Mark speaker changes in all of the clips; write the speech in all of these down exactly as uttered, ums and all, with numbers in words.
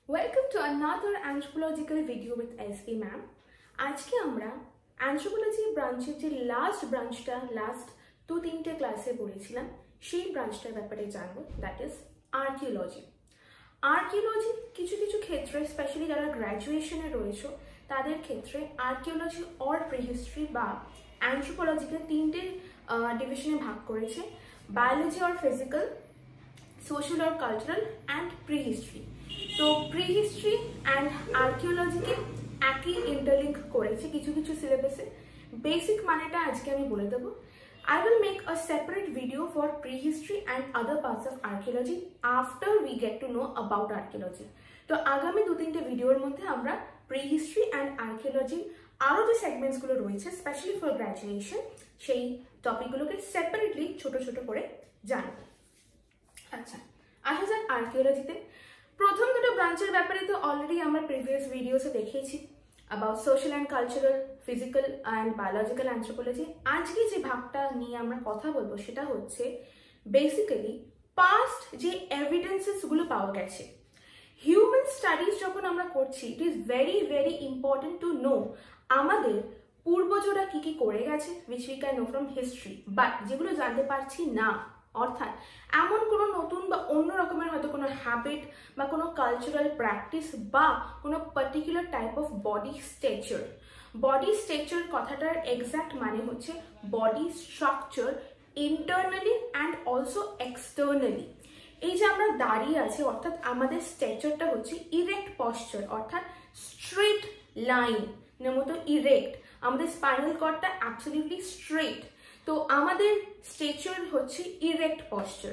Speaker 1: Welcome to another anthropological video with S K ma'am. আজকে আমরা anthropology ব্রাঞ্চের যে লাস্ট ব্রাঞ্চটা লাস্ট দু তিনটে ক্লাসে পড়েছিলাম সেই ব্রাঞ্চটার ব্যাপারে জানবো, দ্যাট ইজ আর্কিওলজি। আর্কিওলজি কিছু কিছু ক্ষেত্রে স্পেশালি যারা গ্র্যাজুয়েশনে রয়েছে তাদের ক্ষেত্রে আর্কিওলজি অর প্রিহিস্ট্রি বা অ্যানথ্রোপোলজিকে তিনটে ডিভিশনে ভাগ করেছে, biology or physical, social or cultural and prehistory. তো প্রিহিস্ট্রি অ্যান্ড আর্কিওলজিকে একই ইন্টারলিঙ্ক করেছে কিছু কিছু সিলেবাসে। বেসিক মানেটা আজকে আমি বলে দেবো। I will make a separate video for prehistory and other parts of archaeology after we get to know about archaeology. তো আগামী দু তিনটে ভিডিওর মধ্যে আমরা প্রিহিস্ট্রি অ্যান্ড আর্কিওলজি আরও যে সেগমেন্টসগুলো রয়েছে স্পেশালি ফর গ্র্যাজুয়েশন সেই টপিকগুলোকে সেপারেটলি ছোট ছোট করে জানব। আচ্ছা, আসা যাক আর্কিওলজিতে। প্রথম দুটো ব্রাঞ্চের ব্যাপারে তো অলরেডি আমরা প্রিভিয়াস ভিডিওসে দেখিয়েছি, about social and cultural, physical and biological anthropology। আজকে যে ভাগটা নিয়ে আমরা কথা বলবো সেটা হচ্ছে বেসিক্যালি পাস্ট যে এভিডেন্সেস গুলো পাওয়া গেছে। হিউম্যান স্টাডিজ যখন আমরা করছি, it is very very important to know আমাদের পূর্বজরা কি কি করে গেছে, which we can know from history, but যেগুলো জানতে পারছি না, অর্থাৎ এমন কোনো নতুন বা অন্য রকমের হয়তো কোনো হ্যাবিট বা কোনো কালচারাল প্র্যাকটিস বা কোনো particular type of body structure. Body structure কথাটার এক্স্যাক্ট মানে হচ্ছে body structure internally and also externally. এই যে আমরা দাঁড়িয়ে আছি অর্থাৎ আমাদের স্ট্রাকচারটা হচ্ছে ইরেক্ট পশ্চার, অর্থাৎ স্ট্রেট লাইন মতো ইরেক্ট। আমাদের স্পাইনাল কর্ডটা অ্যাবসলিউটলি স্ট্রেট। তো আমাদের স্ট্রাকচার হচ্ছে ইরেক্ট পশ্চার।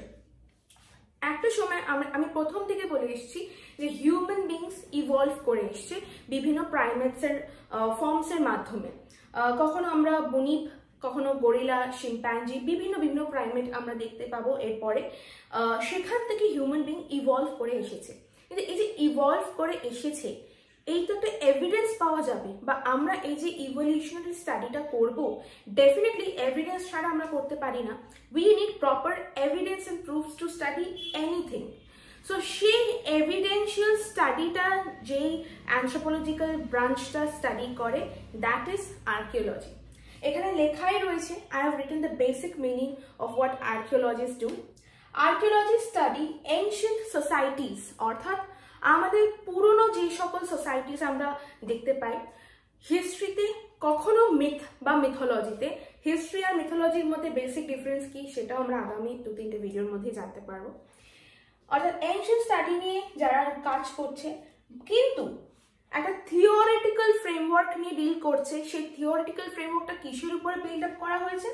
Speaker 1: একটা সময় আমি প্রথম থেকে বলে এসেছি যে হিউম্যান বিংস ইভলভ করে এসছে বিভিন্ন প্রাইমেটসের ফর্মসের মাধ্যমে। কখনো আমরা বনিপ, কখনো গরিলা, শিম্প্যাঞ্জি, বিভিন্ন বিভিন্ন প্রাইমেট আমরা দেখতে পাবো। এরপরে সেখান থেকে হিউম্যান বিং ইভলভ করে এসেছে। কিন্তু এই যে ইভলভ করে এসেছে এই তো একটা এভিডেন্স পাওয়া যাবে, বা আমরা এই যে ইভলিউশনারি স্টাডিটা করব, ডেফিনেটলি এভিডেন্স ছাড়া আমরা করতে পারি না। We need proper evidence and proofs to study anything. So সেই এভিডেন্সিয়াল স্টাডিটা যেই অ্যানথ্রোপোলজিক্যাল ব্রাঞ্চটা স্টাডি করে, দ্যাট ইজ আর্কিওলজি। এখানে লেখাই রয়েছে, I have written the basic meaning of what archaeologist do. Archaeology study ancient societies, অর্থাৎ আমাদের পুরনো যে সকল সোসাইটিস আমরা দেখতে পাই হিস্ট্রিতে, কখনো মিথ বা মিথোলজিতে। হিস্ট্রি আর মিথোলজির মধ্যে বেসিক ডিফারেন্স কি সেটাও আমরা আগামী দু তিনটে ভিডিওর মধ্যে জানতে পারবো। অর্থাৎ এনশিয়েন্ট স্টাডি নিয়ে যারা কাজ করছে কিন্তু একটা থিওরিটিক্যাল ফ্রেমওয়ার্ক নিয়ে ডিল করছে, সেই থিওরিটিক্যাল ফ্রেমওয়ার্কটা কিসের উপরে বিল্ড আপ করা হয়েছে?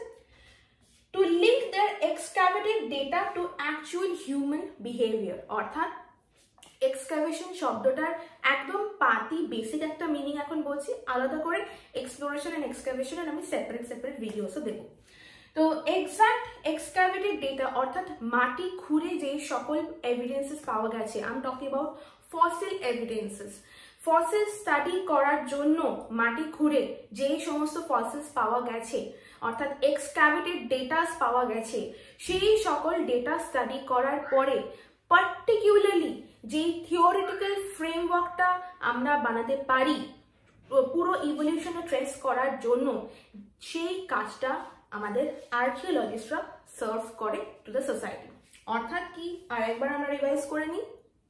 Speaker 1: To link their excavated data to actual human behaviour. অর্থাৎ এক্সকাভেশন শব্দটার একদম পাতি বেসিক একটা মিনিং এখন বলছি, আলাদা করে এক্সপ্লোরেশন এন্ড এক্সকাভেশনের আমি সেপারেট সেপারেট ভিডিওসও দেবো। তো এক্সাক্ট এক্সকাভেটেড ডেটা অর্থাৎ মাটি খুঁড়ে যে সকল এভিডেন্সেস পাওয়া গেছে, I am talking about fossil evidences. Fossil study করার জন্য মাটি খুঁড়ে যে সমস্ত ফসিলস পাওয়া গেছে, অর্থাৎ এক্সকাভেটেড ডেটাস পাওয়া গেছে, সেই সকল ডেটা স্টাডি করার পরে পার্টিকুলারলি যে থিওরিটিক্যাল ফ্রেমওয়ার্কটা আমরা বানাতে পারি পুরো ইভলিউশনে ট্রেস করার জন্য, সেই কাজটা আমাদের আর্কিওলজিস্টরা সার্ভ করে টু দ্য সোসাইটি। অর্থাৎ কি, আর একবার আমরা রিভাইজ করে নিই।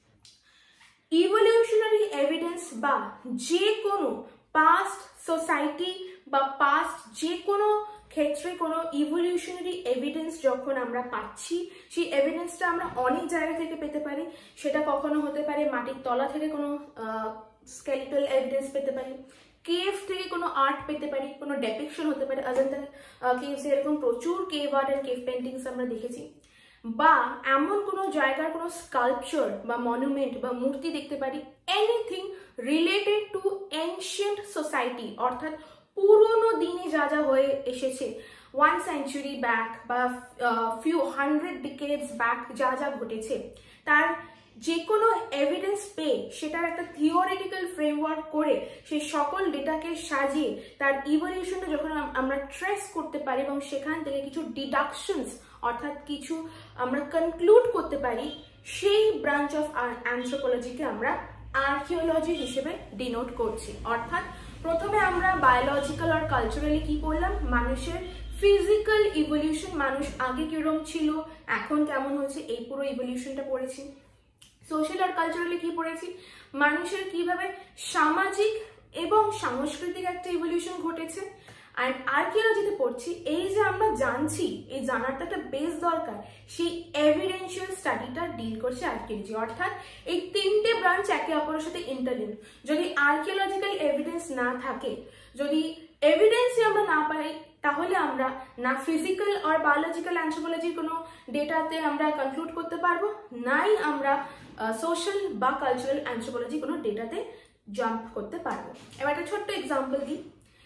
Speaker 1: ইভলিউশনারি এভিডেন্স বা যে কোনো পাস্ট সোসাইটি বা পাস্ট যে কোনো ক্ষেত্রে কোনো ইভলিউশনারি এভিডেন্স যখন আমরা পাচ্ছি, সেই এভিডেন্সটা আমরা অনেক জায়গা থেকে পেতে পারি। সেটা কখনো হতে পারে মাটির তলা থেকে কোনো স্কেলিটাল এভিডেন্স পেতে পারি, কেভ থেকে কোনো আর্ট পেতে পারি, কোনো ডেপিকশন হতে পারে। অজন্তা কেভস এরকম প্রচুর cave art and cave paintings আমরা দেখেছি। বা এমন কোনো জায়গার কোনো স্কাল্পচার বা মনুমেন্ট বা মূর্তি দেখতে পারি, anything related to ancient society, অর্থাৎ পুরোনো দিনে যা যা হয়ে এসেছে, ওয়ান সেঞ্চুরি ব্যাক বা ফিউ হান্ড্রেড ডিকেডস ব্যাক যা যা ঘটেছে, তার যে কোনো এভিডেন্স পেয়ে সেটার একটা থিওরিটিক্যাল ফ্রেমওয়ার্ক করে সেই সকল ডেটাকে সাজিয়ে তার ইভলিউশনটা যখন আমরা ট্রেস করতে পারি এবং সেখান থেকে কিছু ডিডাকশনস অর্থাৎ কিছু আমরা কনক্লুড করতে পারি, সেই ব্রাঞ্চ অফ অ্যানথ্রোপোলজিকে আমরা আর্কিওলজি হিসেবে ডিনোট করছি। অর্থাৎ প্রথমে আমরা বায়োলজিক্যাল আর কালচারালি কি পড়লাম, মানুষের ফিজিক্যাল ইভলিউশন, মানুষ আগে কিরকম ছিল এখন কেমন হয়েছে, এই পুরো ইভলিউশনটা পড়েছি। সোশ্যাল আর কালচারালি কি পড়েছি, মানুষের কিভাবে সামাজিক এবং সাংস্কৃতিক একটা ইভলিউশন ঘটেছে। আর আর্কিওলজিতে পড়ছি এই যে আমরা জানছি, এই জানার তো একটা বেস দরকার, সেই এভিডেন্সিয়াল স্টাডিটা ডিল করছে আর্কিওলজি। অর্থাৎ এই তিনটে ব্রাঞ্চ একে অপরের সাথে ইন্টারলিঙ্ক। যদি আর্কিওলজিক্যাল এভিডেন্স না থাকে, যদি এভিডেন্সই আমরা না পাই, তাহলে আমরা না ফিজিক্যাল আর বায়োলজিক্যাল অ্যানথ্রোপোলজির কোনো ডেটাতে আমরা কনক্লুড করতে পারবো, নাই আমরা সোশ্যাল বা কালচারাল অ্যানথ্রোপোলজি কোনো ডেটাতে জাম্প করতে পারবো। এবার একটা ছোট্ট এক্সাম্পল দিই।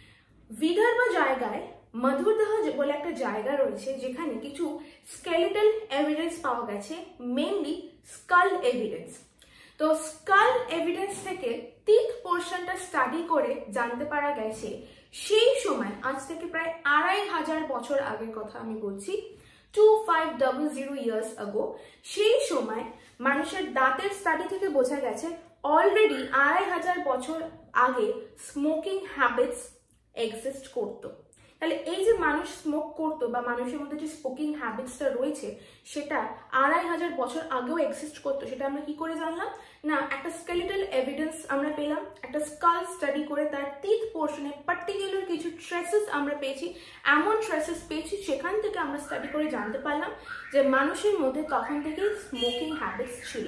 Speaker 1: বিদর্ভ জায়গায় মধুরদাহ বলে একটা জায়গা রয়েছে যেখানে কিছু স্কেলেটাল এভিডেন্স পাওয়া গেছে, মেইনলি স্কাল এভিডেন্স। তো স্কাল এভিডেন্স থেকে টিথ পোর্শনটা স্টাডি করে জানতে পারা গেছে সেই সময়, আজ থেকে প্রায় আড়াই হাজার বছর আগের কথা আমি বলছি, two five double zero years ago, সেই সময় মানুষের দাঁতের স্টাডি থেকে বোঝা গেছে অলরেডি আড়াই হাজার বছর আগে স্মোকিং হ্যাবিটস এক্সিস্ট করতো। তাহলে এই যে মানুষ স্মোক করতো বা মানুষের মধ্যে যে স্মোকিং হ্যাবিটসটা রয়েছে সেটা আড়াই হাজার বছর আগেও এক্সিস্ট করতো, সেটা আমরা কি করে জানলাম না, একটা স্কেলেটাল এভিডেন্স আমরা পেলাম, একটা স্কাল স্টাডি করে তার টিথ পোর্শনে পার্টিকুলার কিছু ট্রেসেস আমরা পেয়েছি, এমন ট্রেসেস পেয়েছি সেখান থেকে আমরা স্টাডি করে জানতে পারলাম যে মানুষের মধ্যে তখন থেকেই স্মোকিং হ্যাবিটস ছিল।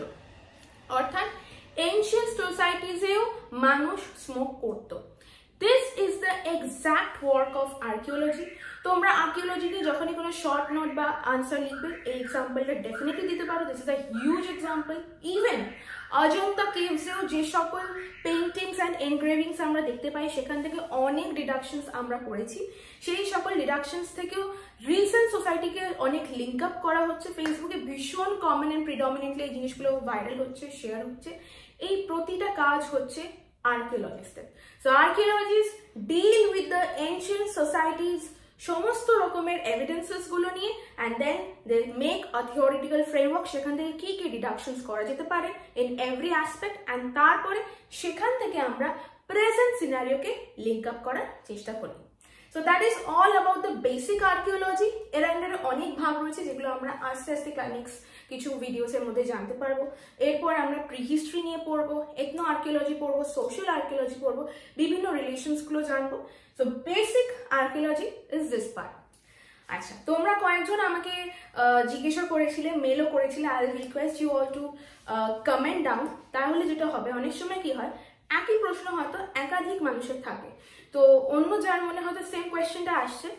Speaker 1: অর্থাৎ এনশিয়েন্ট সোসাইটিজেও মানুষ স্মোক করতো। This is the exact work of archaeology. তোমরা আর্কিওলজিতে যখনই কোনো শর্ট নোট বা আনসার লিখবে এই এক্সাম্পলটা ডেফিনেটলি দিতে পারো। This is a huge example. Even Ajanta কেভসেও যে সকল পেইন্টিংস অ্যান্ড এনগ্রেভিংস আমরা দেখতে পাই সেখান থেকে অনেক ডিডাকশনস আমরা করেছি। সেই সকল ডিডাকশনস থেকেও রিসেন্ট সোসাইটিকে অনেক লিঙ্ক আপ করা হচ্ছে। ফেসবুকে ভীষণ কমন অ্যান্ড প্রিডমিনেন্টলি এই জিনিসগুলো ভাইরাল হচ্ছে, শেয়ার হচ্ছে। এই প্রতিটা কাজ হচ্ছে archaeologists. So archaeologists deal with the ancient societies সমস্ত রকমের এভিডেন্সেস গুলো নিয়ে, and then they make a theoretical framework, সেখান থেকে কি কি ডিডাকশনস করা যেতে পারে in every aspect, and তারপরে সেখান থেকে আমরা প্রেজেন্ট সিনারিওকে লিঙ্ক আপ করার চেষ্টা করি। So that is all about the basic archaeology. এর আন্ডারে অনেক ভাগ রয়েছে যেগুলো আমরা আস্তে আস্তে নেক্সট কিছু ভিডিওসের মধ্যে জানতে পারবো। এরপর আমরা প্রি হিস্ট্রি নিয়ে পড়বো, এথনো আর্কিওলজি পড়বো, সোশ্যাল আর্কিওলজি পড়বো, বিভিন্ন রিলেশনসগুলো জানবো। So basic archaeology is this part. আচ্ছা, তোমরা কয়েকজন আমাকে জিজ্ঞাসা করেছিলে, মেলও করেছিলে, I will request you all to comment down. তাহলে যেটা হবে, অনেক সময় কি হয়, একই প্রশ্ন হয়তো একাধিক মানুষের থাকে, তো অন্য যার মনে হয়তো সেম কোয়েশ্চেনটা আসছে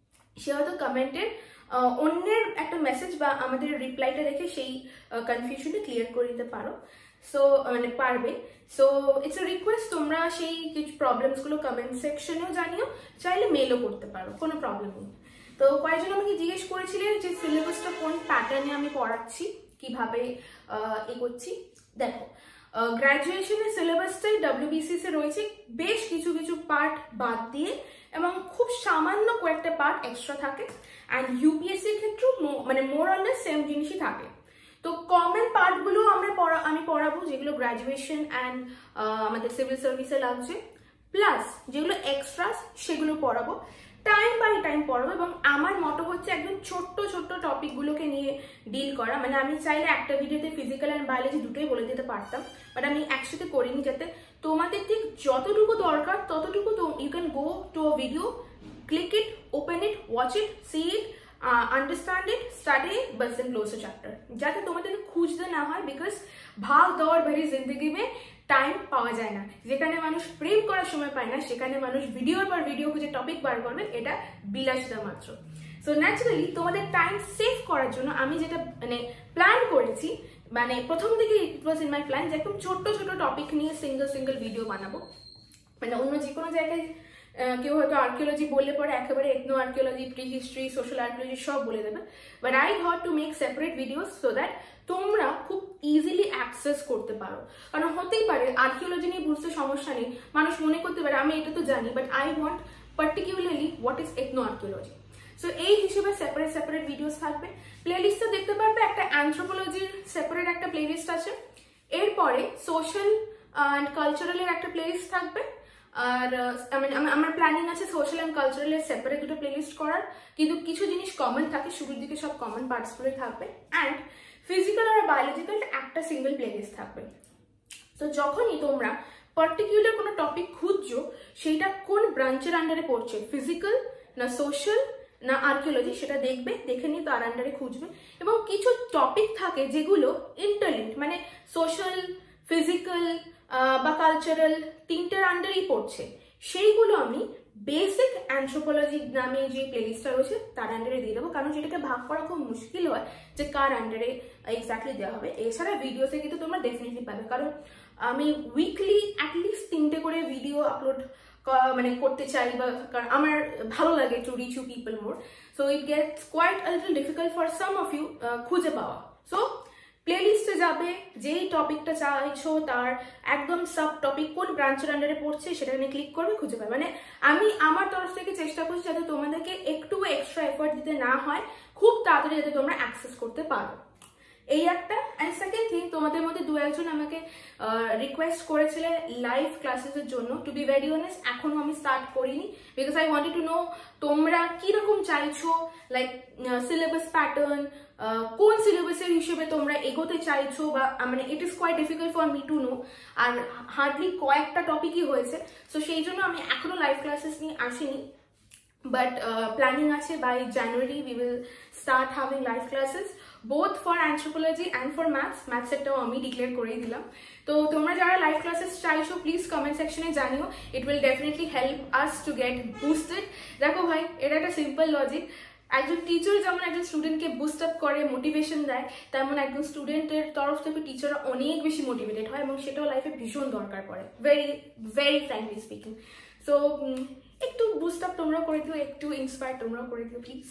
Speaker 1: সে হয়তো কমেন্টের অন্যের একটা মেসেজ বা আমাদের রিপ্লাইটা দেখে সেই কনফিউশনটা ক্লিয়ার করে দিতে পারো, সো মানে পারবে। সো ইটস এ রিকোয়েস্ট, তোমরা সেই কিছু প্রবলেমসগুলো কমেন্ট সেকশনেও জানিও, চাইলে মেলও করতে পারো, কোনো প্রবলেম নেই। তো কয়েকজন আমাকে জিজ্ঞেস করেছিলেন যে সিলেবাসটা কোন প্যাটার্নে আমি পড়াচ্ছি, কিভাবে এগোচ্ছি। দেখো, গ্র্যাজুয়েশনের সিলেবাসটাই ডাব্লিউবিসিএস এ রয়েছে বেশ কিছু কিছু পার্ট বাদ দিয়ে, এবং খুব সামান্য কয়েকটা পার্ট এক্সট্রা থাকে। অ্যান্ড ইউপিএসসির ক্ষেত্রেও মানে মোর অর লেস সেম জিনিসই থাকে। তো কমন পার্টগুলো আমরা পড়া আমি পড়াবো যেগুলো গ্র্যাজুয়েশন অ্যান্ড আমাদের সিভিল সার্ভিসে লাগছে, প্লাস যেগুলো এক্সট্রাস সেগুলো পড়াবো, টাইম বাই টাইম পড়াবো। এবং আমার মতো হচ্ছে একদম ছোট্ট ছোট্ট টপিকগুলোকে নিয়ে ডিল করা। মানে আমি চাইলে একটা ভিডিওতে ফিজিক্যাল অ্যান্ড বায়োলজি দুটোই বলে দিতে পারতাম, বাট আমি একসাথে করিনি, যাতে তোমাদের ঠিক যতটুকু দরকার ততটুকু you can go to a video, click it, open it, watch it, see it, understand it, study it, বাস দেন ক্লোজ দ্য চ্যাপ্টার, যাতে তোমাদেরকে খুঁজতে না হয়। বিকজ ভাগ দৌড় ভরি জিন্দগি মে টাইম পাওয়া যায় না। যেখানে মানুষ প্রেম করার সময় পায় না, সেখানে মানুষ ভিডিওর পর ভিডিও খুঁজে টপিক বার করবে, এটা বিলাসিতা মাত্র। সো ন্যাচারালি তোমাদের টাইম সেভ করার জন্য আমি যেটা মানে প্ল্যান করেছি, মানে প্রথম থেকে ইট ওয়াজ ইন মাই প্ল্যান যে একদম ছোট্ট ছোট টপিক নিয়ে সিঙ্গেল সিঙ্গেল ভিডিও বানাবো। মানে অন্য যে কোনো জায়গায় কেউ হয়তো আর্কিওলজি বললে পরে একেবারে ethnoarchaeology, prehistory, social archaeology সব বলে দেবে, but I thought to make separate videos so that তোমরা খুব ইজিলি অ্যাক্সেস করতে পারো। কারণ হতেই পারে আর্কিওলজি নিয়ে বুঝতে সমস্যা নেই, মানুষ মনে করতে পারে আমি এটা তো জানি, but I want particularly what is ethnoarchaeology. So এই হিসেবে সেপারেট সেপারেট ভিডিওস থাকবে। প্লেলিস্টে দেখতে পারবে একটা অ্যানথ্রোপোলজির সেপারেট একটা প্লেলিস্ট আছে, এরপরে সোশ্যাল অ্যান্ড কালচারালের একটা প্লেলিস্ট থাকবে। আর আমার প্ল্যানিং আছে সোশ্যাল অ্যান্ড কালচারালের সেপারেট দুটো প্লেলিস্ট করার, কিন্তু কিছু জিনিস কমন থাকে, শুরুর দিকে সব কমন পার্টসগুলোই থাকবে। অ্যান্ড ফিজিক্যাল আর বায়োলজিক্যাল একটা সিঙ্গেল প্লেলিস্ট থাকবে। তো যখনই তোমরা পার্টিকুলার কোনো টপিক খুঁজছো সেইটা কোন ব্রাঞ্চের আন্ডারে পড়ছে, ফিজিক্যাল না সোশ্যাল না আর্কিওলজি, সেটা দেখবে, দেখে নিয়ে তার আন্ডারে খুঁজবে। এবং কিছু টপিক থাকে যেগুলো ইন্টারলিঙ্কড, মানে সোশ্যাল, ফিজিক্যাল বা কালচারাল তিনটের আন্ডারেই পড়ছে, সেইগুলো আমি বেসিক অ্যানথ্রোপোলজি নামে যে প্লেলিস্টটা রয়েছে তার আন্ডারে দিয়ে দেবো, কারণ সেটাকে ভাগ করা খুব মুশকিল হয় যে কার আন্ডারে এক্স্যাক্টলি দেওয়া হবে। এছাড়া ভিডিওতে কিন্তু তোমরা ডেফিনেটলি পাবে, কারণ আমি উইকলি অ্যাটলিস্ট তিনটে করে ভিডিও আপলোড মানে করতে চাই, বা কারণ আমার ভালো লাগে to reach you people more, so it gets quite a little difficult for some of you খুঁজে পাওয়া। সো প্লেলিস্টে যাবে, যেই টপিকটা চাইছো তার একদম সাব টপিক কোন ব্রাঞ্চের আন্ডারে পড়ছে সেটা নিয়ে ক্লিক করবে, খুঁজে পাবে। মানে আমি আমার তরফ থেকে চেষ্টা করছি যাতে তোমাদেরকে একটু এক্সট্রা এফোর্ট দিতে না হয়, খুব তাড়াতাড়ি যাতে তোমরা অ্যাক্সেস করতে পারো, এই একটা। অ্যান্ড সেকেন্ড থিং, তোমাদের মধ্যে দু একজন আমাকে রিকোয়েস্ট করেছিলে লাইভ ক্লাসেসের জন্য। টু বি ভেরি অনেস্ট, এখনো আমি স্টার্ট করিনি, because I wanted to know তোমরা কিরকম চাইছো, লাইক সিলেবাস প্যাটার্ন, কোন সিলেবাসের হিসেবে তোমরা এগোতে চাইছো, বা মানে it is quite difficult for me to know. আর হার্ডলি কয়েকটা টপিকই হয়েছে, সো সেই জন্য আমি এখনো লাইভ ক্লাসেস নিয়ে আসিনি। But uh, planning আছে by January we will start having live classes both for anthropology and for maths. maths এটাও আমি ডিক্লেয়ার করে দিলাম। তো তোমরা যারা লাইভ ক্লাসেস চাইছো প্লিজ কমেন্ট সেকশনে জানিও, it will definitely help us to get boosted. দেখো ভাই, এটা একটা সিম্পল লজিক, একজন টিচার যেমন একজন স্টুডেন্টকে বুস্ট আপ করে, মোটিভেশন দেয়, তেমন একজন স্টুডেন্টের তরফ থেকে টিচাররা অনেক বেশি মোটিভেটেড হয়, এবং সেটাও লাইফে ভীষণ দরকার পড়ে, very very frankly speaking. So একটু বুস্ট আপ তোমরাও করে দিও, একটু ইন্সপায়ার তোমরাও করে দিও প্লিজ।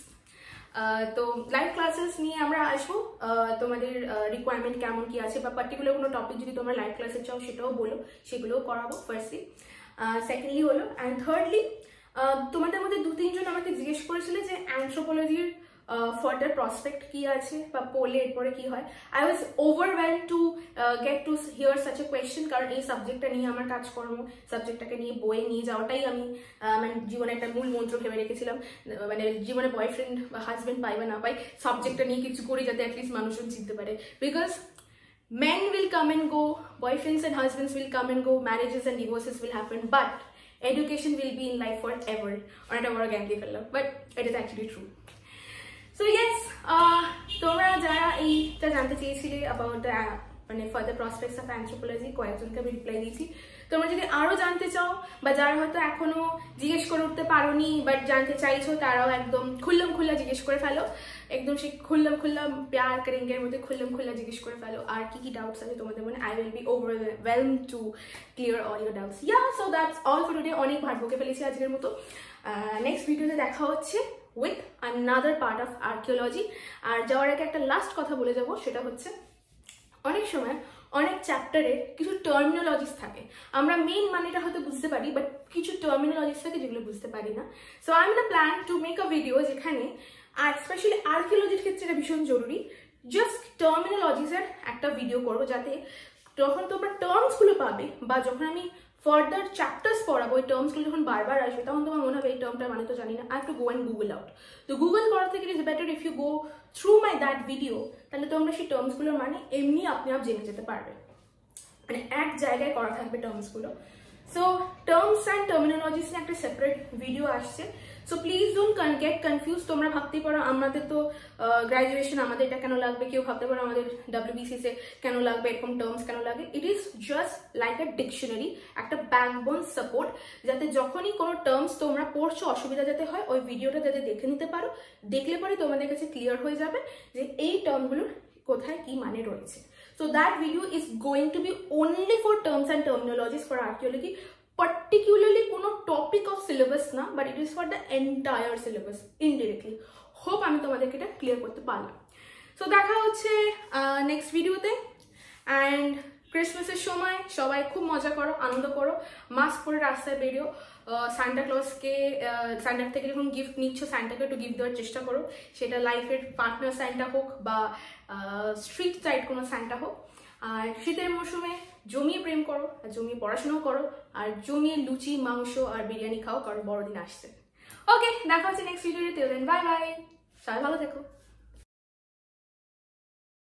Speaker 1: তো লাইভ ক্লাসেস নিয়ে আমরা আসবো, তোমাদের রিকোয়ারমেন্ট কেমন কি আছে, বা পার্টিকুলার কোনো টপিক যদি তোমরা লাইভ ক্লাসে চাও সেটাও বলো, সেগুলোও করাবো ফার্স্টলি। সেকেন্ডলি হলো, অ্যান্ড থার্ডলি, তোমাদের মধ্যে দু তিনজন আমাকে জিজ্ঞেস করেছিলে যে অ্যানথ্রোপোলজির ফার্দার প্রসপেক্ট কি আছে, বা পড়লে এরপরে কি হয়। I was overwhelmed to get to hear such a question, কারণ এই সাবজেক্টটা নিয়ে আমার কাজকর্ম, সাবজেক্টটাকে নিয়ে বয়ে নিয়ে যাওয়াটাই আমি মানে জীবনে একটা মূল মন্ত্র ভেবে রেখেছিলাম। মানে জীবনে বয়ফ্রেন্ড বা হাজব্যান্ড পাই বা না পাই, সাবজেক্টটা নিয়ে কিছু করি যাতে অ্যাটলিস্ট মানুষজন চিনতে পারে। Because men will come and go, boyfriends and husbands will come and go, marriages and divorces will happen, but education will be in life forever. অনেকটা বড় জ্ঞান দিয়ে ফেললাম, but it is actually true. So yes, তোমরা যারা এইটা জানতে চেয়েছিলে about the মানে ফার্দার প্রসপেক্টস অফ অ্যানথ্রোপোলজি, কয়েকজনকে আমি রিপ্লাই দিয়েছি। তোমরা যদি আরো জানতে চাও, বা যারা হয়তো এখনো জিজ্ঞেস করে উঠতে পারোনি বাট জানতে চাইছো, তারাও একদম খুল্লাম খুল্লা জিজ্ঞেস করে ফেলো, একদম সেই খুল্লাম খুল্লাম প্যার করেঙ্গের মধ্যে খুল্লাম খুল্লা জিজ্ঞেস করে ফেলো। আর কি কি ডাউটস আছে তোমাদের মনে, I will be overwhelm to clear all your doubts. Yeah, so that's all for today. অনেক ভাট বকে ফেলেছি আজকের মতো। নেক্সট ভিডিওতে দেখা হচ্ছে with another part of archaeology. আর যাওয়ার আগে একটা লাস্ট কথা বলে যাবো, সেটা হচ্ছে অনেক সময় অনেক চ্যাপ্টারে কিছু টার্মিনোলজিস থাকে, আমরা মেইন মানেটা হয়তো বুঝতে পারি, বাট কিছু টার্মিনোলজিস থাকে যেগুলো বুঝতে পারি না। So I am the plan to make a video যেখানে, আর স্পেশালি আর্কিওলজির ক্ষেত্রে এটা ভীষণ জরুরি, জাস্ট টার্মিনোলজিসের একটা ভিডিও করবো, যাতে যখন তোমরা টার্মসগুলো পাবে, বা যখন আমি ফার্দার চ্যাপ্টার্স পড়াবো, ওই টার্মসগুলো যখন বারবার আসবে, তখন তোমার মনে হবে এই টার্মটা মানে তো জানি না, I have to go and Google out. তো গুগল করা থেকে it is better if you go through my that video, তাহলে তোমরা সেই টার্মসগুলোর মানে এমনি আপনি আপ জেনে যেতে পারবে, মানে এক জায়গায় করা থাকবে টার্মসগুলো। সো টার্মস অ্যান্ড টার্মিনোলজিস নিয়ে একটা সেপারেট ভিডিও আসছে, so please don't get confuse. তোমরা ভাবতেই পারো আমাদের তো গ্র্যাজুয়েশন, আমাদের এটা কেন লাগবে, কেউ ভাবতে পারো আমাদের ডাব্লিউবিসিসে কেন লাগবে, এরকম টার্মস কেন লাগে। It is just like a dictionary, একটা ব্যাকবোন সাপোর্ট, যাতে যখনই কোনো টার্মস তোমরা পড়ছো অসুবিধা যাতে হয়, ওই ভিডিওটা যাতে দেখে নিতে পারো, দেখলে পরে তোমাদের কাছে ক্লিয়ার হয়ে যাবে যে এই টার্মগুলোর কোথায় কি মানে রয়েছে। So that video is going to be only for terms and terminologies for archaeology, particularly কোনো topic of syllabus না, but it is for the entire syllabus indirectly. Hope আমি তোমাদেরকে এটা ক্লিয়ার করতে পারলাম। So দেখা হচ্ছে নেক্সট ভিডিওতে। অ্যান্ড ক্রিসমাসের সময় সবাই খুব মজা করো, আনন্দ করো, মাস্ক পরে রাস্তায় বেরিও, সান্টা ক্লজকে সান্টার থেকে যখন গিফট নিচ্ছ, সান্টাকে একটু গিফট দেওয়ার চেষ্টা করো, সেটা লাইফের পার্টনার সান্টা হোক বা স্ট্রিট সাইড কোনো সান্টা হোক। আর শীতের মৌসুমে জমিয়ে প্রেম করো, আর জমিয়ে পড়াশোনাও করো, আর জমিয়ে লুচি মাংস আর বিরিয়ানি খাও, কারণ বড়দিন আসছে। ওকে, দেখা হচ্ছে নেক্সট ভিডিওতে। বাই বাই, সবাই ভালো থেকো।